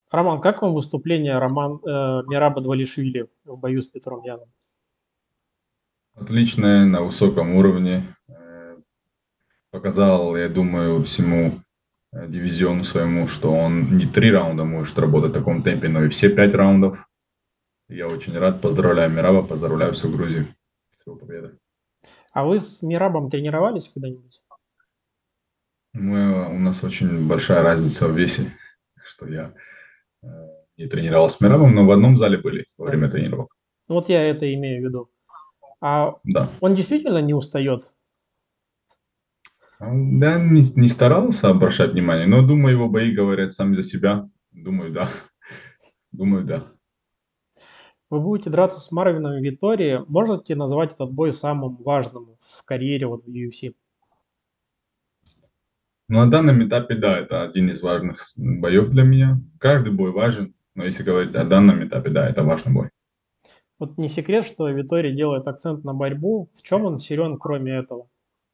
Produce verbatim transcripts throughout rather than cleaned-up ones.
Роман, как вам выступление Роман, э, Мераба Двалишвили в бою с Петром Яном? Отличное, на высоком уровне. Э, Показал, я думаю, всему э, дивизиону своему, что он не три раунда может работать в таком темпе, но и все пять раундов. Я очень рад. Поздравляю Мираба, поздравляю всю Грузию с его победой. А вы с Мерабом тренировались когда-нибудь? Мы, у нас очень большая разница в весе, так что я э, не тренировался с Мирабом, но в одном зале были во Да. время тренировок. Ну вот я это имею в виду. А Да. он действительно не устает? А, Да, не, не старался обращать внимание, но думаю, его бои говорят сами за себя. Думаю, да. Думаю, да. Вы будете драться с Марвином Виттори. Можете назвать этот бой самым важным в карьере вот в ю эф си? Ну, на данном этапе, да, это один из важных с- боев для меня. Каждый бой важен, но если говорить о данном этапе, да, это важный бой. Вот не секрет, что Виттори делает акцент на борьбу. В чем он силен, кроме этого?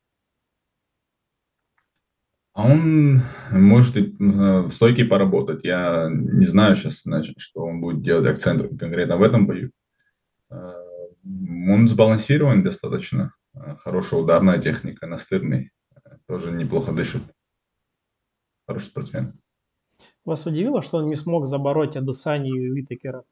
А он может и э, в стойке поработать. Я не знаю сейчас, значит, что он будет делать акцент конкретно в этом бою. Э, Он сбалансирован достаточно. Э, Хорошая ударная техника, настырный. Э, Тоже неплохо дышит. Хороший спортсмен. Вас удивило, что он не смог забороть Адесанию и Уитакера?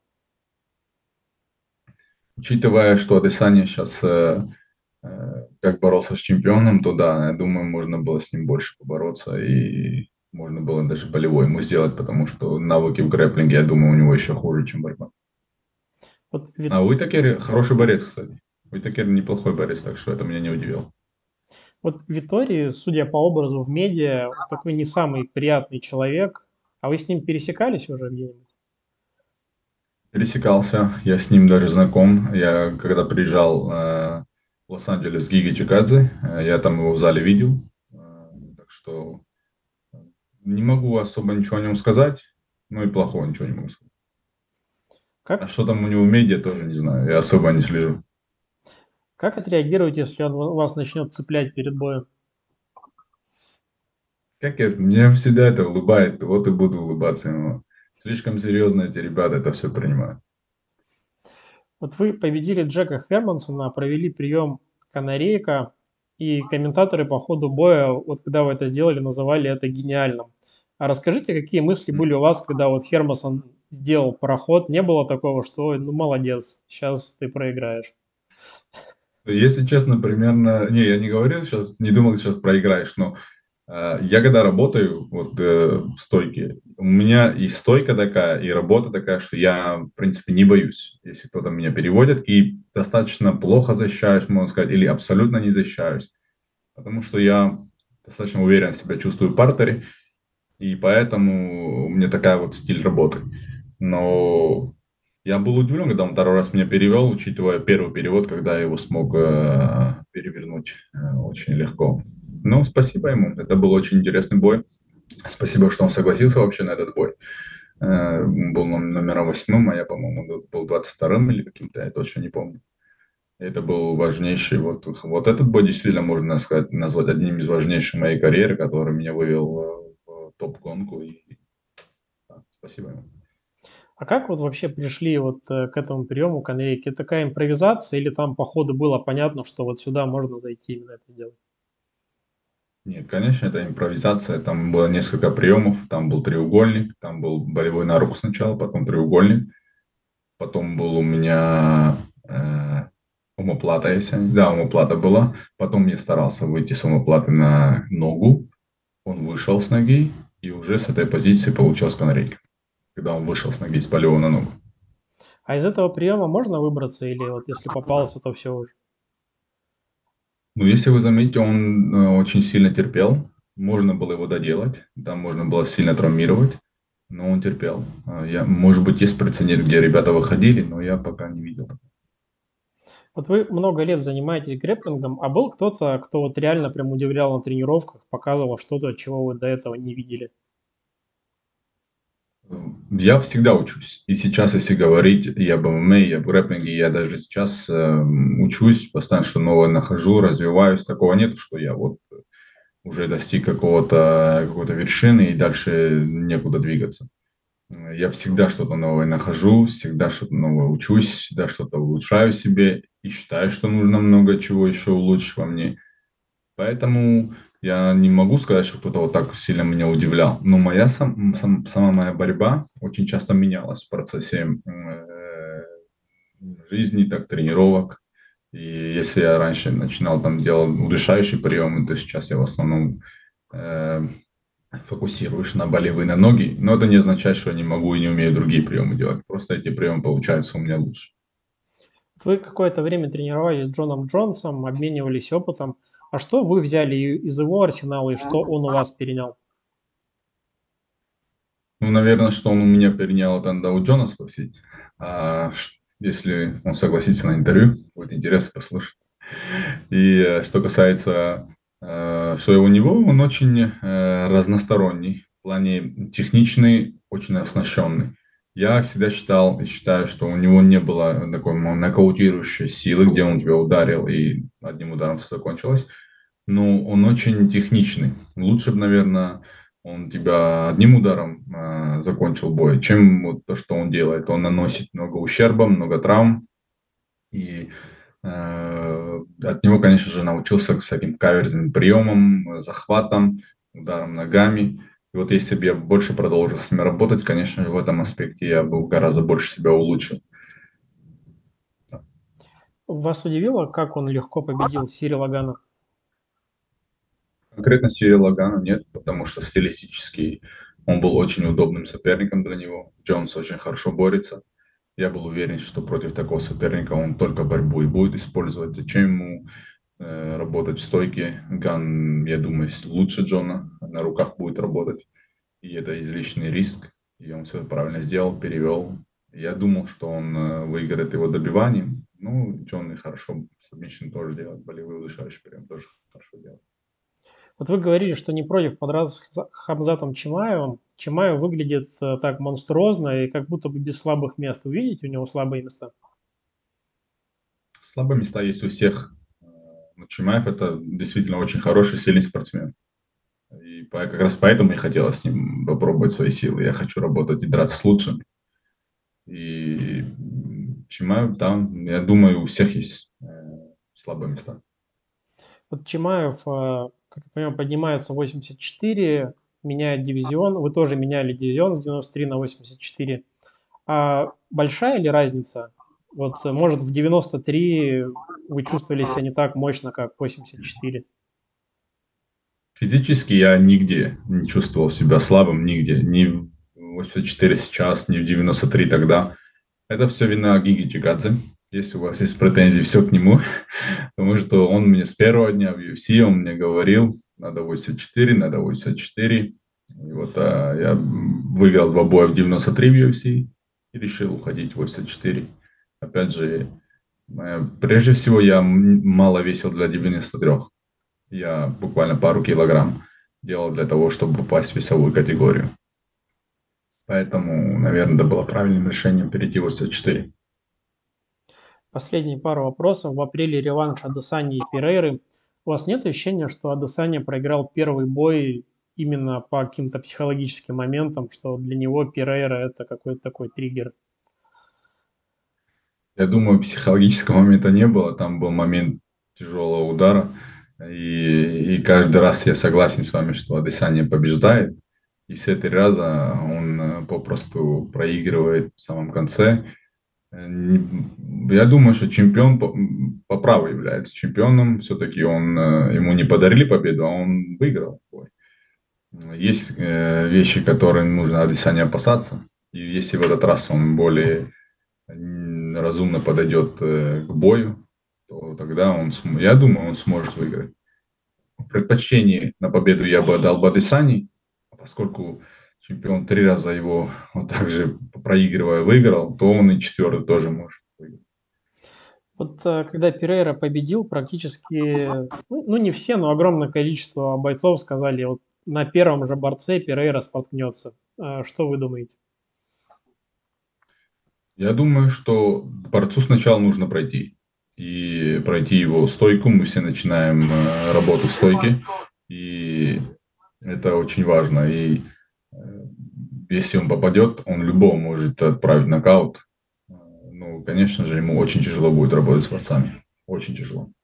Учитывая, что Адесanya сейчас э, э, как боролся с чемпионом, то да, я думаю, можно было с ним больше побороться и можно было даже болевой ему сделать, потому что навыки в грэпплинге, я думаю, у него еще хуже, чем борьба. Вот А Вит- Уитакер хороший борец, кстати. Уитакер неплохой борец, так что это меня не удивило. Вот Виторий, судя по образу в медиа, он такой не самый приятный человек. А вы с ним пересекались уже где-нибудь? Пересекался, я с ним даже знаком. Я когда приезжал э, в Лос-Анджелес с Гиги Чикадзе, э, я там его в зале видел. Э, так что не могу особо ничего о нем сказать, ну и плохого ничего не могу сказать. А Как, что там у него в медиа, тоже не знаю. Я особо не слежу. как отреагируете, если он вас начнет цеплять перед боем? Как я, мне всегда это улыбает, вот и буду улыбаться ему. Слишком серьезно эти ребята это все принимают. Вот вы победили Джека Хермансона, провели прием Канарейка, и комментаторы по ходу боя, вот когда вы это сделали, называли это гениальным. А расскажите, какие мысли были у вас, когда вот Хермансон сделал проход? Не было такого, что, «Ой, ну молодец, сейчас ты проиграешь». Если честно, примерно... Не, я не говорил сейчас, не думал, сейчас проиграешь, но э, я когда работаю вот э, в стойке, у меня и стойка такая, и работа такая, что я, в принципе, не боюсь, если кто-то меня переводит, и достаточно плохо защищаюсь, можно сказать, или абсолютно не защищаюсь, потому что я достаточно уверенно себя чувствую в партере, и поэтому у меня такая вот стиль работы. Но я был удивлен, когда он второй раз меня перевел, учитывая первый перевод, когда я его смог э, перевернуть э, очень легко. Ну, спасибо ему. Это был очень интересный бой. Спасибо, что он согласился вообще на этот бой. Э, он был ном- номером восьмым, а я, по-моему, был двадцать вторым или каким-то, я точно не помню. Это был важнейший, вот, вот этот бой действительно можно сказать, назвать одним из важнейших моей карьеры, который меня вывел э, в топ-гонку. И, да, спасибо ему. А как вот вообще пришли вот э, к этому приему Канарейки? Это такая импровизация или там по ходу было понятно, что вот сюда можно зайти именно это сделать? Нет, конечно, это импровизация. Там было несколько приемов. Там был треугольник, там был болевой на руку сначала, потом треугольник. Потом был у меня э, омоплата, если... Да, омоплата была. Потом я старался выйти с омоплаты на ногу. Он вышел с ноги, и уже с этой позиции получилась канарейка. Когда он вышел с ноги с болевой на ногу. А из этого приема можно выбраться или вот если попался, то все уже? Ну, если вы заметите, он э, очень сильно терпел. Можно было его доделать, там можно было сильно травмировать, но он терпел. А Я, может быть, есть прецедент, где ребята выходили, но я пока не видел. Вот вы много лет занимаетесь грэпплингом, а был кто-то, кто вот реально прям удивлял на тренировках, показывал что-то, чего вы до этого не видели? Я всегда учусь. И сейчас, если говорить и об ММА, и об грэпплинге, я даже сейчас э, учусь, постоянно что новое нахожу, развиваюсь. Такого нет, что я вот уже достиг какого-то какой-то вершины и дальше некуда двигаться. Я всегда что-то новое нахожу, всегда что-то новое учусь, всегда что-то улучшаю себе и считаю, что нужно много чего еще улучшить во мне. Поэтому я не могу сказать, что кто-то вот так сильно меня удивлял. Но моя сам, сам- сама моя борьба очень часто менялась в процессе э, жизни, так тренировок. И если я раньше начинал там делать удушающие приемы, то сейчас я в основном э, фокусируюсь на болевые на ноги. Но это не означает, что я не могу и не умею другие приемы делать. Просто эти приемы получаются у меня лучше. Вы какое-то время тренировались с Джоном Джонсом, обменивались опытом. А что вы взяли и- из его арсенала и что он у вас перенял? Ну, наверное, что он у меня перенял, это надо у Джона спросить. А, ш- если он согласится на интервью, будет интересно послушать. И э, что касается, э, что у него, он очень э, разносторонний, в плане техничный, очень оснащенный. Я всегда считал и считаю, что у него не было такой мо- нокаутирующей силы, где он тебя ударил и одним ударом все закончилось. Но он очень техничный. Лучше бы, наверное, он тебя одним ударом э, закончил бой, чем вот то, что он делает. Он наносит много ущерба, много травм. И Э, от него, конечно же, научился всяким каверзным приемам, э, захватам, ударом ногами. И вот если бы я больше продолжил с ними работать, конечно же, в этом аспекте я бы гораздо больше себя улучшил. Вас удивило, как он легко победил Сири Лагана? Конкретно Сири Лагана нет, потому что стилистически он был очень удобным соперником для него. Джонс очень хорошо борется. Я был уверен, что против такого соперника он только борьбу и будет использовать. Зачем ему э, работать в стойке? Ган, я думаю, лучше Джона на руках будет работать. И это излишний риск. И он все правильно сделал, перевел. Я думал, что он э, выиграет его добиванием. Ну, Джон и хорошо сабмишн тоже делает. Болевой удушающий прием тоже хорошо делает. Вот вы говорили, что не против подраться с Хамзатом Чимаевым. Чимаев выглядит э, так монструозно и как будто бы без слабых мест. Вы видите у него слабые места? Слабые места есть у всех. Э, но Чимаев это действительно очень хороший, сильный спортсмен. И по- как раз поэтому я хотел с ним попробовать свои силы. Я хочу работать и драться с лучшими. И м, Чимаев, там, я думаю, у всех есть э, слабые места. Вот Чимаев, э, как я понимаю, поднимается в восемьдесят четыре, меняет дивизион. Вы тоже меняли дивизион с девяносто три на восемьдесят четыре. А большая ли разница? Вот, э, может, в девяносто три вы чувствовали себя не так мощно, как в восемьдесят четыре? Физически я нигде не чувствовал себя слабым, нигде. Ни в восемьдесят четыре сейчас, ни в девяносто три тогда. Это все вина Гиги Чикадзе. Если у вас есть претензии, все к нему. Потому что он мне с первого дня в ю эф си, он мне говорил, надо восемьдесят четыре, надо восемьдесят четыре. И вот а, я выиграл два боя в девяносто три в ю эф си и решил уходить в восемьдесят четыре. Опять же, э, прежде всего я м- мало весил для девяносто три. Я буквально пару килограмм делал для того, чтобы попасть в весовую категорию. Поэтому, наверное, это было правильным решением перейти в восемьдесят четыре. Последние пару вопросов. В апреле реванш Адесани и Перейры. У вас нет ощущения, что Адесanya проиграл первый бой именно по каким-то психологическим моментам, что для него Перейра это какой-то такой триггер? Я думаю, психологического момента не было. Там был момент тяжелого удара. И, и каждый раз я согласен с вами, что Адесanya побеждает. И все три раза он э, попросту проигрывает в самом конце. Э, не- Я думаю, что чемпион по, по праву является чемпионом. Все-таки он, э, ему не подарили победу, а он выиграл бой. Есть э, вещи, которые нужно Адесanya опасаться. И если в этот раз он более м, разумно подойдет э, к бою, то тогда он, см- я думаю, он сможет выиграть. Предпочтение на победу я бы отдал Бадесани, поскольку чемпион три раза его вот так же проигрывая выиграл, то он и четвертый тоже может выиграть. Вот э, когда Перейра победил, практически, ну, ну, не все, но огромное количество бойцов сказали, вот на первом же борце Перейра споткнется. А что вы думаете? Я думаю, что борцу сначала нужно пройти. И пройти его стойку. Мы все начинаем э, работу в стойке. И это очень важно. И э, если он попадет, он любого может отправить в нокаут. Ну, конечно же, ему очень тяжело будет работать с борцами. Очень тяжело.